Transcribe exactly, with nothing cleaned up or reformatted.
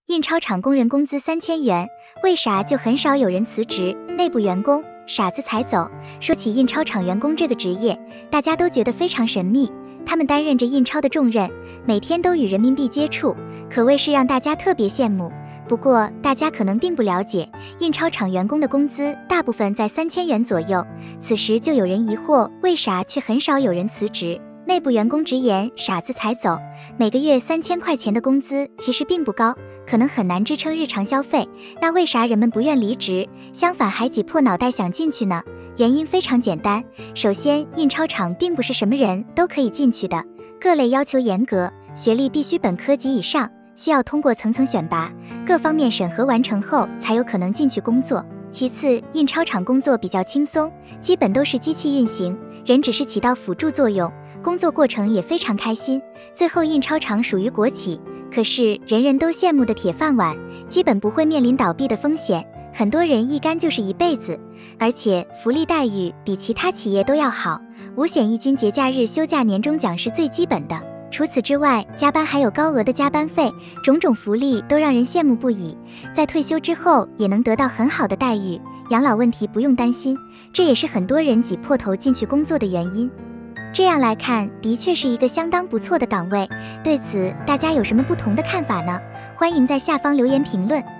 印钞厂工人工资三千元，为啥就很少有人辞职？内部员工傻子才走。说起印钞厂员工这个职业，大家都觉得非常神秘。他们担任着印钞的重任，每天都与人民币接触，可谓是让大家特别羡慕。不过，大家可能并不了解，印钞厂员工的工资大部分在三千元左右。此时就有人疑惑，为啥却很少有人辞职？内部员工直言，傻子才走。每个月三千块钱的工资其实并不高，可能很难支撑日常消费。那为啥人们不愿离职，相反还挤破脑袋想进去呢？原因非常简单，首先，印钞厂并不是什么人都可以进去的，各类要求严格，学历必须本科及以上，需要通过层层选拔，各方面审核完成后才有可能进去工作。其次，印钞厂工作比较轻松，基本都是机器运行，人只是起到辅助作用，工作过程也非常开心。最后，印钞厂属于国企，可是人人都羡慕的铁饭碗，基本不会面临倒闭的风险，很多人一干就是一辈子，而且福利待遇比其他企业都要好，五险一金、节假日休假、年终奖是最基本的。除此之外，加班还有高额的加班费，种种福利都让人羡慕不已。在退休之后也能得到很好的待遇，养老问题不用担心，这也是很多人挤破头进去工作的原因。这样来看，的确是一个相当不错的岗位。对此，大家有什么不同的看法呢？欢迎在下方留言评论。